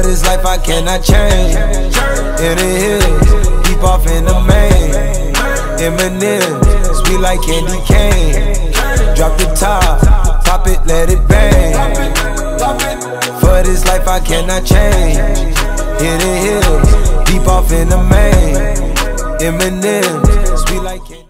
this life I cannot change. In the hills, deep off in the main. Eminem, sweet like candy cane. Drop the top, pop it, let it bang. For this life I cannot change. In the hills, deep off in the main. Eminem, sweet like candy.